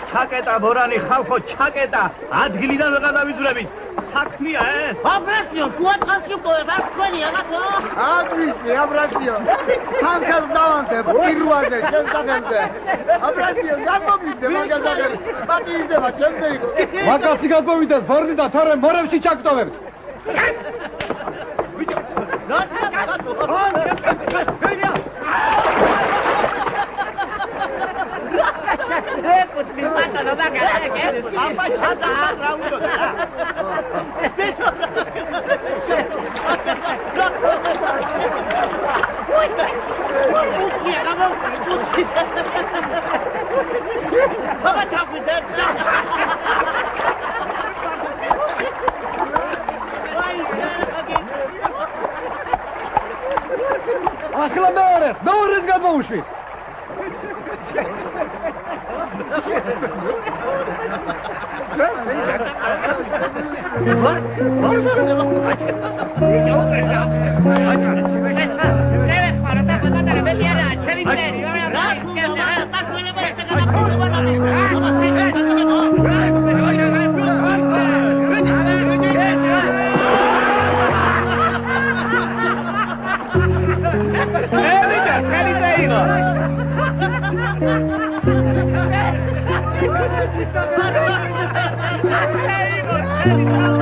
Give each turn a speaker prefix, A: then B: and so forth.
A: ჩაკეტა ბორანი ხალხო ჩაკეტა ადგილიდან ვეღარ დავიძვრებით საქმეა
B: აბრაციო შუა დღეს უკოვებ არ თქვენია გასო
C: აგვისი აბრაციო თანხას დავანტე პირველზე შემსახელზე აბრაციო გაგომიდე მაგაზაგები პატიიზება ჩემზე იყო
D: მაგასი გაგომიდეს ბორნი და თორემ მორებში ჩაგტოვებთ ახლა მეორეს გადმოუშვით
A: Hey,